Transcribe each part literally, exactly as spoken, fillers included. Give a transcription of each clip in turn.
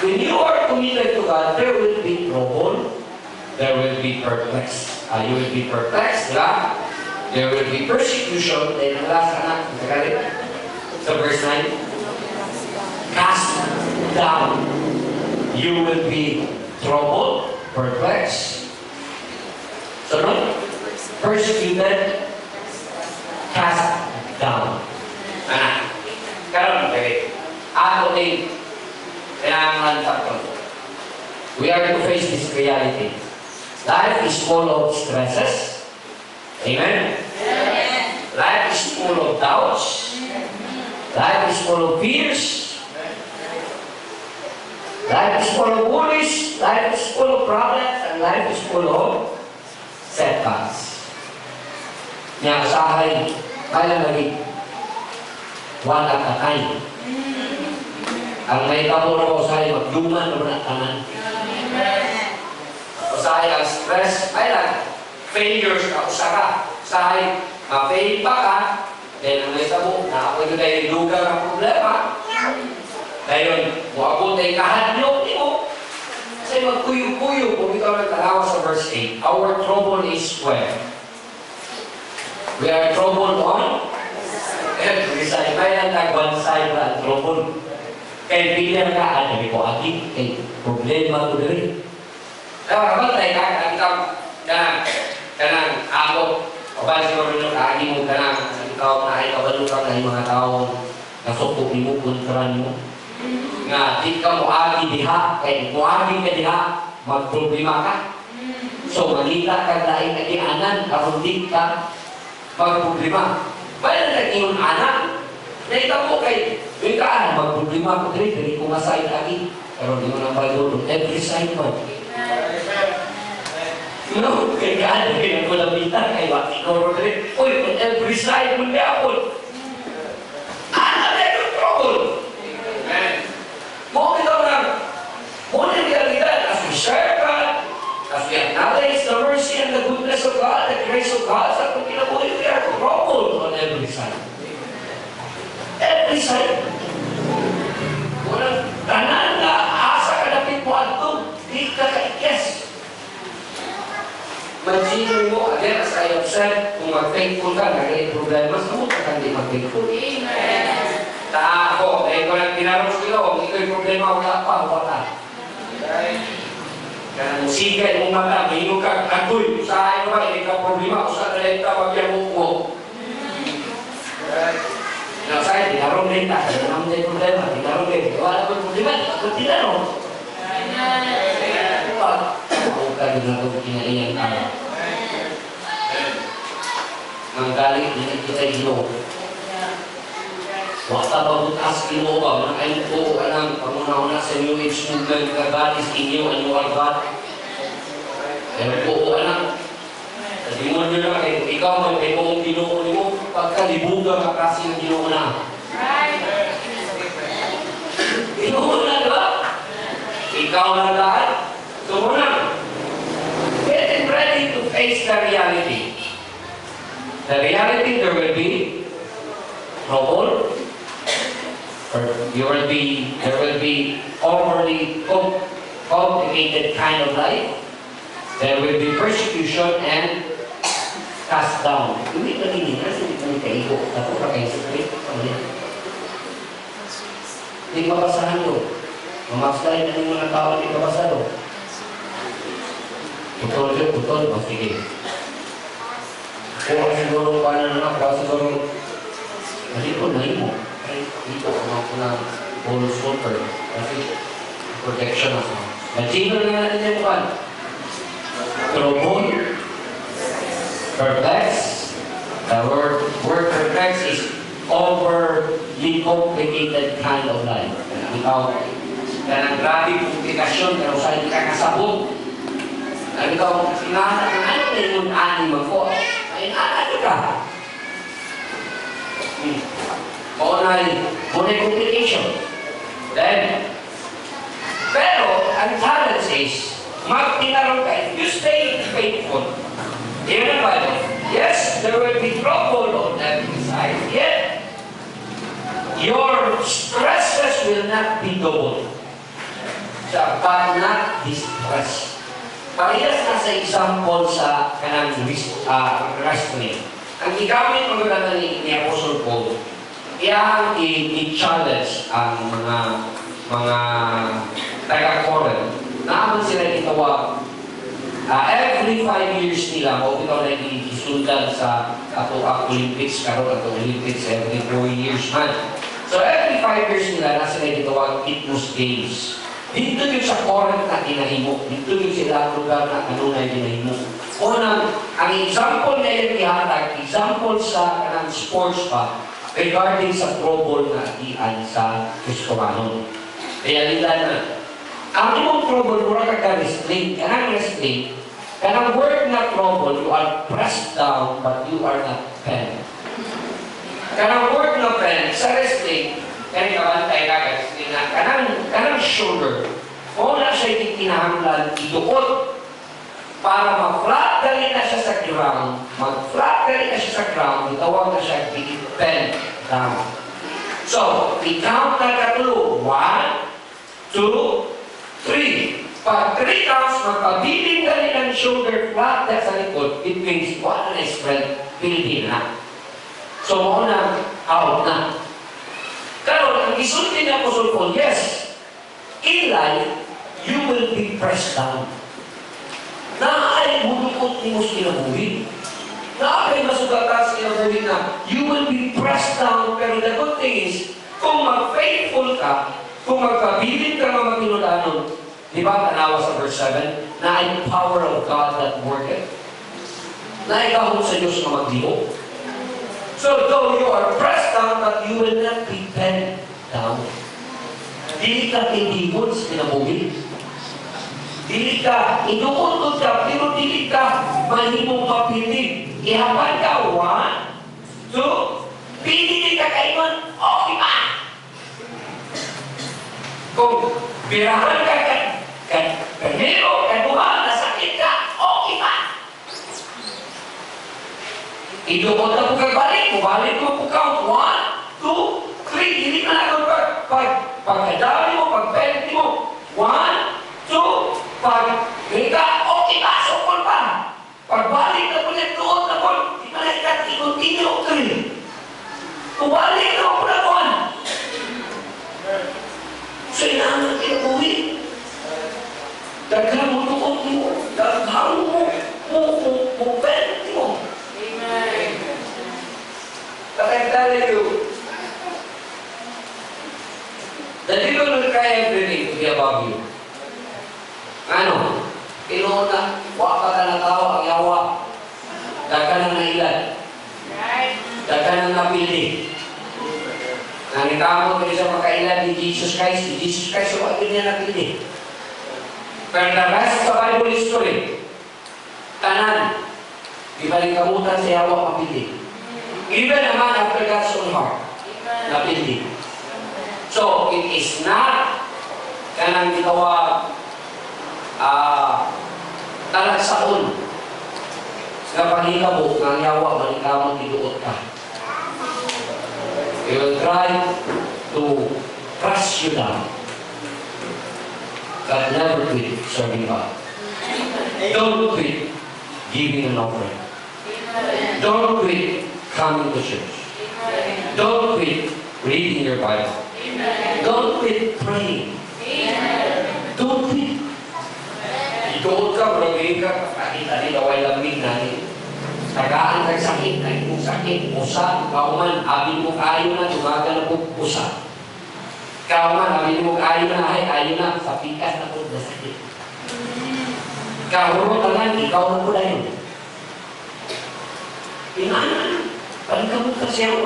when you are committed to God, there will be trouble, there will be perplexed. Uh, you will be perplexed, diba? There will be persecution. Then ang last anak, nagalit sa verse nine, cast down. You will be troubled, perplexed. So no? Persecuted, cast down. Anak, karon okay. Ako din, kailangan lang we are to face this reality. Life is full of stresses. Amen? Amen. Life is full of doubts. Life is full of fears. Life is full of worries. Life is full of problems. And life is full of setbacks. Nga usahay, kaya lagi one at a time. Ang may tamo na usahay, magduman na mga tanan. Usahay ang stress, ay lang, failures na usara. Usahay, ma-fail pa ka, then ang may tamo, na ako yung dahil lugar ang problema. Dahil, muabot ay kahadlok mo. Kasi magkuyo-kuyo, kung ikaw nagtalawa sa verse eight, our trouble is where? We are troubled on every side. Kaya lang one side na trouble. Kaya bilang ka, ano ko, agi, kay problema ko rin. Kaya kapag tayo ka, ikaw, kanang, kanang, ako, kapag siguro nyo, agi mo kanang, ikaw, na ikaw, ano ka na yung mga tao, nasukok ni mo, kontra ni mo. Nga, di ka mo agi diha, kaya mo agi ka diha, magproblema ka. So, magita ka dahil kagianan, kapag di ka, magproblema. Bayan na yung anak, na ikaw mo kay, yung kaan, magproblema ko rin, hindi ko masayad lagi. Pero di mo nang bagulong, every side mo. No, kaya kaan, kaya ko labitan, kaya wati ko rin, uy, every side mo niya ako. Anak na yung trouble. Mo ito lang, mo na yung realidad, as we share God, as we acknowledge the mercy and the goodness of God, the grace of God, sa kung kinabuhi, we are troubled on every side. Every side. Walang tanan na asa ka dapit mo ato, di ka kaikes. Imagine mo, again, as I have said, kung mag-thankful ka, nagay problema, sa mo ka hindi mag-thankful. Amen. Ta ako, eh ko lang tinarong sila, kung ito'y problema, wala pa, wala. Kaya musika, yung mata, may ka, agoy, sa akin ba, hindi ka problema, kung sa talenta, magyan mo mo. Now, saya tinarong din, ta, kaya naman yung problema, tinarong din, wala pa yung problema, kung tinarong. Ako ka din ako, kinaiyan ka. Ang galing, hindi kita ginawa. Wata babutas Ginoo ba? Mga kayo po, anang pangunauna sa New Age movement na God is in you and you are God. Pero po, anang, sabi mo nyo na kayo, ikaw man kayo mong Ginoo mo, pagkalibugan ang kasi ng Ginoo na. Ginoo na, diba? Ikaw na lahat. So muna, get ready to face the reality. The reality, there will be trouble. Or you will be, there will be overly complicated kind of life. There will be persecution and cast down. Hindi ka nini, kasi hindi ka nikaiko. Ako ka kayo sa faith. Hindi mabasahan yun. Mamaksay na yung mga tao, hindi mabasa yun. Putol yun, putol. O sige. Kung siguro pa na naman, kung siguro, hindi ko na mo. Dito, kumang ko ng bonus water. Kasi, protection ako. Machino na natin yung pan. Trouble, perplex. The word, word perplex is overly complicated kind of life. Ikaw, kanang grabe komplikasyon, pero sa hindi ka kasabot. At ikaw, sinahanap ng ano na yung anim ako. Ay, ano ka? Hmm. Maunay, maunay complication. Then, pero, ang challenge is, magtinarong ka, if you stay faithful, in the Bible, yes, there will be trouble on every side, yet, your stresses will not be double. Sa but not distress. Parehas na sa example sa kanang uh, wrestling. Ang ikamit ang maganda ni, ni Apostle Paul, iyang i-challenge ang mga mga taga-Corinth. Naaman sila itawag. Uh, every five years nila, o ito na isundan sa ato Olympics, karon ato Olympics every four years man. So every five years nila, nasa sila itawag Itmus Games. Dito yung sa Corinth na kinahimo. Dito yung sila lugar na ano na kinahimo. Unang, ang example na yung ihatag, example sa kanang sports pa, regarding sa trouble na iyan sa Kristomanon. Kaya nila na, ang imong trouble, mura ka ka-restrain, kanang restrain, kanang word na trouble, you are pressed down, but you are not pen. Kanang word na pen, sa restrain, kanang kabantay ka, restrain na, kanang, kanang shoulder, kung na siya itinahanglan, iduot, para mag-flat dali na siya sa ground, mag-flat dali na siya sa ground, itawag na siya, pen down. So, i-count na katulo, one, two, three. Pag three counts, magpabiling dali ng shoulder flat na sa likod, it means one na spread, pilipin na. So, mauna, out na. Karon, ang isulti niya po sulpon, yes, in life, you will be pressed down. Naay bulukot ni mo sinabuhin. Naay masugatan sa kinabuhin na you will be pressed down, pero the good thing is, kung mag-faithful ka, kung magpabilin ka mga pinulanon, di ba, tanawa sa verse seven, na ay power of God that worketh. Na ikaw sa Diyos na magliho. So, though you are pressed down, but you will not be bent down. Dili ka tindimon sa kinabuhin. Dili ka, inuuntod ka, pero dili ka mahimong mapilig. Ihapan ka, one, two, pinili ka kaimon, okay pa! Kung birahan ka, kanero, kanuha, nasakit ka, okay pa! Inuuntod na po kagbalik, bumalik mo po count, one, two, three, dili na ako pag pagkadami mo, pag-penalty mo, one, two, pag ika, okay pa, sukol pa. Pagbalik na po niya doon na po, di ba na ikat, i-continue, three. Pabalik na po na po. So, inaangat kinabuhi. Daghan mo doon mo, daghan mo, mo, mo, mo, penalty mo. Amen. But I'm telling you, the devil will try everything to be above you. Ano? Pinuna, wak ka ka na tao, ang yawa. Daga na nailan. Daga na napili. Nanitamo ko sa makailan ni Jesus Christ. Si Jesus Christ, wak din niya napili. Pero the rest sa Bible history, tanan, ibalik kamutan sa yawa mapili. Even naman after God's own heart, napili. So, it is not kanang ginawa ah talagsaon nga panghitabo nga yawa manikamang tiduot ka. He will try to crush you down, but never quit serving God. Don't quit giving an offering. Don't quit coming to church. Don't quit reading your Bible. Don't quit praying. Don't quit. Ituod ka, brogay ka, kakita nila, way lamig na rin. Tagaan kang sakit, ay kung sakit, usa, kauman, abin mo kayo na, tumaga na po, usa. Kauman, abin mo kayo na, ay, ayo na, sa pikas na po, na sakit. Kahuro ka lang, ikaw na po na yun. Pinaanan, balikan mo ka siya.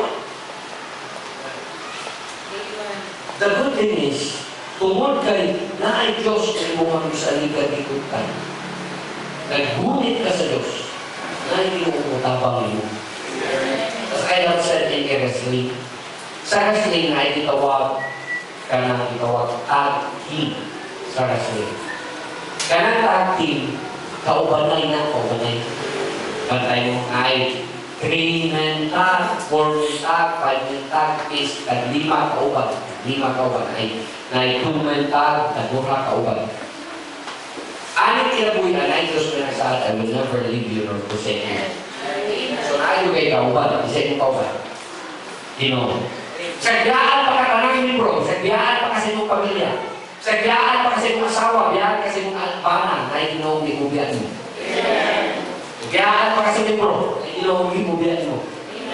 The good thing is, tungod kay na ay Diyos ay mong magsalika di kutan. Naghunit ka sa Diyos, na ay inuutabang mo. As I have said in wrestling, sa wrestling na ay itawag ka na itawag tag team sa wrestling. Kanang tag team, kaubanay na kaubanay. Bantay mo ay three men tag, four men tag, five men tag, is tag lima kauban. Lima kauban ay na itumentag, nagmura kauban. Ani kinabuhi na na Diyos ko na sa I will never leave you nor forsake you. So naayo kay kauban, isa yung kauban. Ginoo. Sagyaan pa ka kanang libro, sagyaan pa kasi mong pamilya. Sagyaan pa kasi mong asawa, biyahan kasi mong alpanan, na Ginoo may kubiyan mo. Sagyaan pa kasi libro, na Ginoo may kubiyan mo.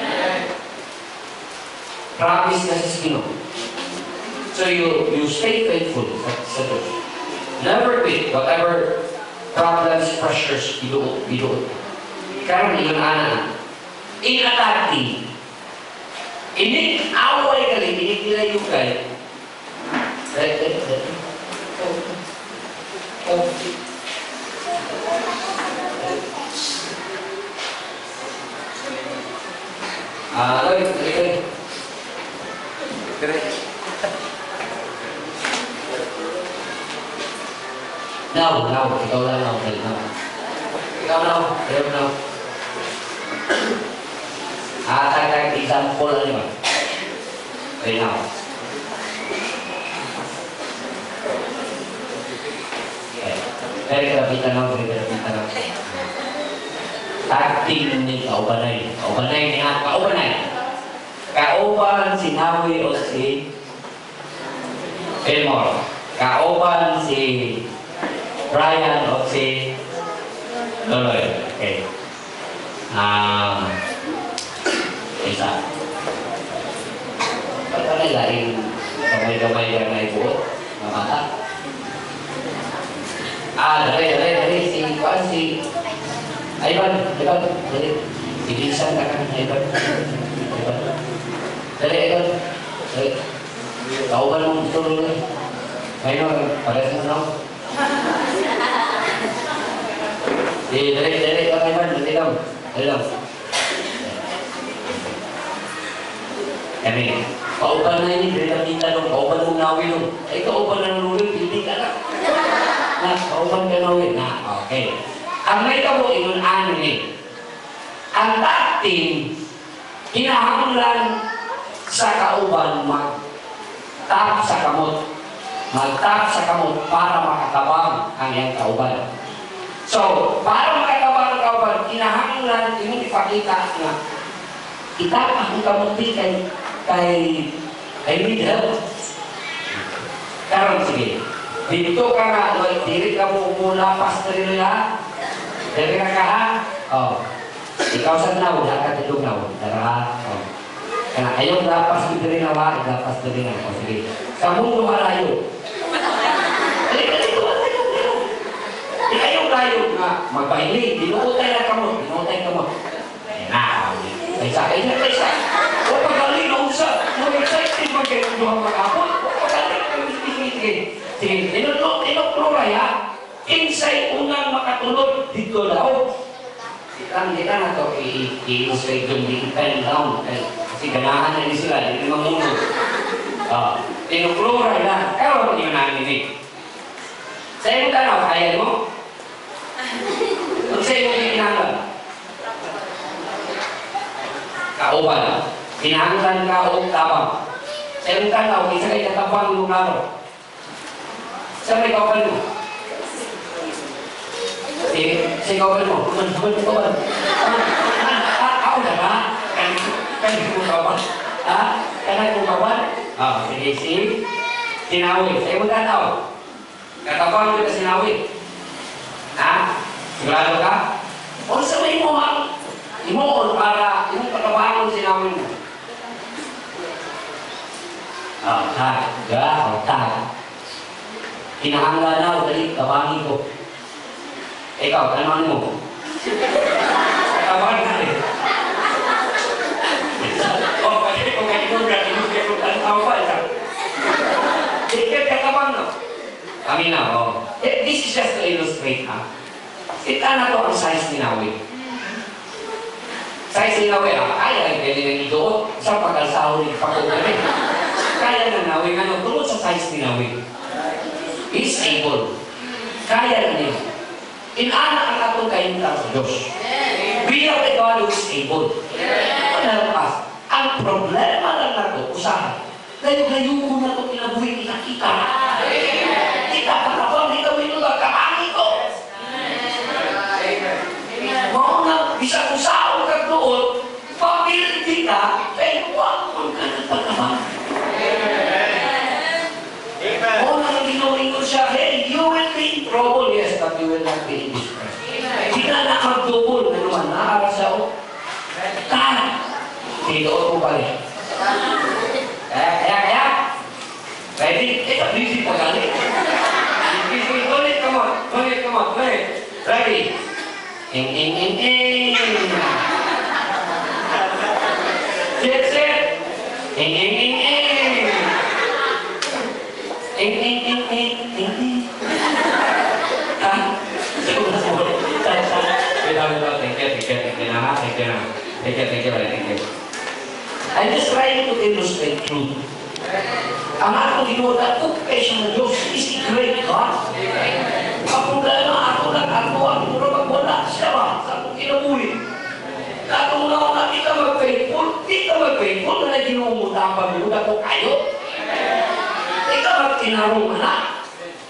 Promise na sa Ginoo. So you you stay faithful sa Diyos. Never quit whatever problems, pressures, iluot, iluot. Karang iyon ana. Inatati. Ini away kali, ini nilay yung kay. Right, right, right. Oh, oh. Ah, loy, loy. Correct. Now, now, ikaw lang now, now. Ikaw now, ikaw now. Ah, tag-tag, example lang yun. Okay, now. Okay. Pero karapitan lang, pero karapitan lang. Tag-ting ni kaubanay. Kaubanay niya, kaubanay. Kauban si Nawi o si Elmore. Kauban si Brian o si Loloy. Okay. Um, isa. Ba't ka nalaing kamay-kamay yan na ibuot? Mamata? Ah, dali, dali, dali. Si, kuan, si Ivan, Ivan, dali. Bilisan ka ka, Ivan. Ivan. Dali, Ivan. Dali. Kauban mong tulong eh. Ngayon, pares mo na ako. Eh, dali, dali, dali, Ivan. Dali lang. Dali lang. Kami, kauban na ini, dali lang kita nung, kauban mong nawi nung. Ay, kauban na nung ulit, hindi ka na. Na, kauban ka na ulit. Na, okay. Ang may kamo, inun-ano ni. Ang dating, kinahanglan sa kauban, mag-tap sa kamot. Mag-tap sa kamot para makakabang ang iyang kauban. So, para makakabang ang kauban, kinahanglan, yung ipakita na, itap akong kamot di kay kay I need help. Karon sige. Dito ka nga, diri ka mo umulapas na rin nila. Diri ka ka ha? Oh. Ikaw sa naw, dapat itong naw. Tara. Oh. Kaya ayaw lapas dito rin nawa, lapas dito rin nawa. Oh, sige. Sa mundo malayo. Dali ka dito, dali ayaw layo nga. Magpahilig, dinuutay na kamot. Dinuutay kamot. Nah, ay sa akin na kayo sa. O pagaling na usa. Mag-excited mo kayo ng duhang mag-apot. O pagaling na sige. Sige, inulog, inulog ya. Inside unang makatulog dito daw. Kita kita na to i-illustrate yung di pen down. Kasi ganahan na sila, hindi mamunod. Inulog na. Pero hindi mo namin ini. Sa iyong tanaw, kaya mo? Kung sa iyong ikinanglan? Kauban. Kinahanglan ka o tabang. Sa iyong tanaw, isa kayo katabang yung laro. Sa may kauban mo? Si, si kauban mo? Kuman, kuman, kuman. Ako na ba? Kaya mo kauban? Ha? Kaya mo kauban? Ah, sige, si Sinawi. Sa iyong tanaw? Katabang mo ka Sinawi. Ha? Sigurado ka? O sa may mo ha? Imoon para imong pagkabangon sinawin mo. Ah, tag, ga, o tag. Kinahanglan na, dali, kabangin ko. Ikaw, kanaman mo. Kabangin natin. O, pwede ko kayo kung gano'n kung gano'n kung tao pa, isa. Ikat kakabang no? Kami na, o. This is just to illustrate, ha? Ita na to ang size ni Nawi. Size ni Nawi, ah, kaya ay pwede nang idoot sa pag-alsaho ni Pagkukari. Kaya na Nawi, ano, tulad sa size ni Nawi. Is able. Kaya na niya. Inanak ang atong kainta sa Diyos. We are the God who is able. Manalapas. Ang problema lang nato, usahan. Layo-layo ko na ito kinabuhi kita-kita. Kita pa na ba? Hindi kami ito nagkamami ko. Mauna, bisa kung saan ka doon, pamiliti ka, kaya huwag mong ka nagpagkamami. Mauna nang ginuring ko siya, hey, you will be in trouble, yes, but you will not be in distress. Hindi na nakagdubol, ano man, nakara siya, o, ka, tinuot mo pa rin. Kaya, kaya, kaya, ready? Eh, busy pa galing. Busy, ulit, come on, ulit, come on, ulit. Ready? Ing, ing, ing, ing. Sit, sit. Ing, ing, ing, ing. Ing, ing, ing, ing, ing, ing. Ha? Siguro sa ulit. Wait, wait, wait, thank you, thank you, thank you na, thank you na. Thank you, thank you, thank you. I'm just trying to illustrate truth. Ang ato ginuot ko siya ng Diyos is a great God. Ang problema ako lang ako ang mura magwala siya ba sa akong kinabuhi. Kung na na di ka mag-faithful, di ka mag-faithful na ginuot ang pagmuda ko kayo. Di ka mag-tinarong na.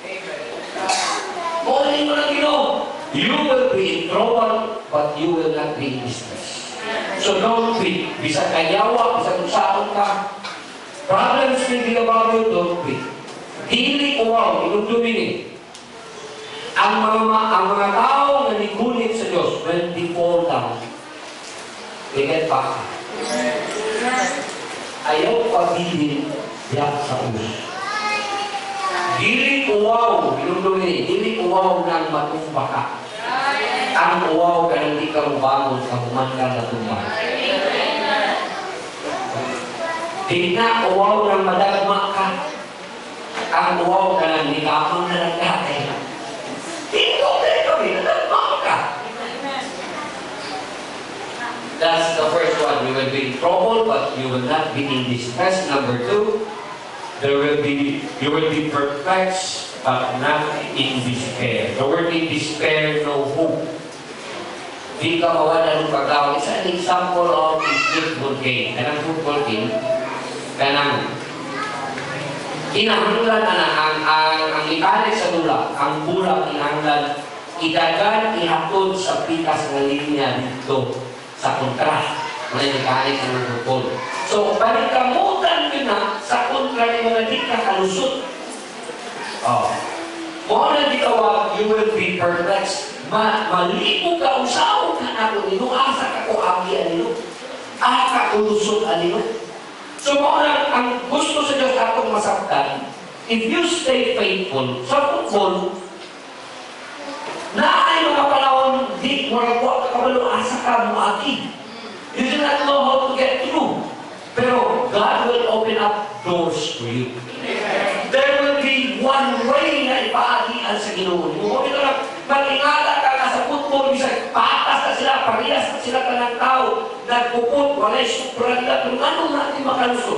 Kunin mo na ginuot. You will be in trouble, but you will not be in distress. So don't quit. Bisa kayawa, bisa kusaon ka. Problems may ginabago, don't quit. Dili ko wow, inugdumin eh. Ang mga, ang mga tao na nigunit sa Diyos, when they fall down, they get back. Ayaw pagilin, yak sa ulo. Dili ko wow, inugdumin eh. Dili ko wow ng matumba ka. Ang uwaw ka nang di ka mabangon, kahuman ka na tumbang. Di na uwaw ng madagma ka. Ang uwaw ka nang di ka amang nalagkakay. Dito kayo kami, nadagma ka. That's the first one. You will be in trouble, but you will not be in distress. Number two, there will be, you will be perplexed, but not in despair. The word in despair, no hope. Di ka mawala ng pagkaw. It's an example of a football game. Kanang football game, kanang kinahanglan na ang ang ang ikalit sa dula, ang bola kinahanglan idagan ihatod sa pitas ng linya dito sa kontra. May ikalit ng football. So, balikamutan yun na sa kontra ni mga di ka kalusot. Oh. Kung na di tawag, you will be perplexed. Ma malipo ka, usaw ka na ko nino, asa ka ko abi anino, asa ka lusot anino. So mga ang gusto sa Diyos atong masaktan, if you stay faithful sa football, na ay mga panahon, di mo nagwa ka kabalo, asa ka mo aki. You do not know how to get through. Pero God will open up doors for you. There will be one way na ipaagian sa Ginoo. Kung ito lang, mag-ingala ka ka sa football, bisa patas na sila, parehas na sila ka ng tao, nagpuput, walay supra nila, kung ano natin makalusot.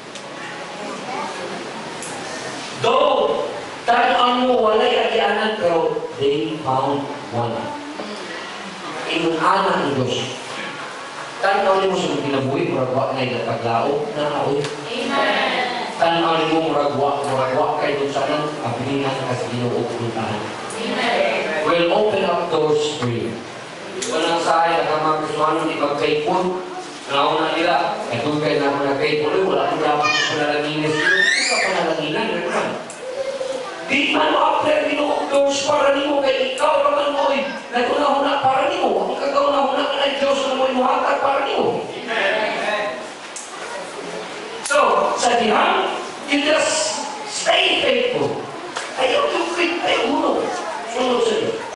Though, talaan mo, walay agianan, pero they found one. Inunanan ni Diyos. Tanaw ni mo sa kinabuhi, muragwa na yung taglao, nanaoy. Amen. Tanaw ni mo muragwa, muragwa kayo dun sana, kapilingan kasi ginuog puntahan. We'll open up doors for you. Walang sa'yo, na mga kusuhanon di mag-faithful, nauna nila, ay kung kayo na mga faithful, wala kong dapat panalaginis. Hindi ka panalaginan, gano'n. Di man mo-apply ginuog doors para ni mo, kaya ikaw naman mo, naguna-huna para ni mo, ang kagauna-huna ka na Diyos na mo inuhatag para ni mo. So, sa dihan, you just stay faithful. Ayaw yung quit, ayaw uno. Sunod sa Diyos.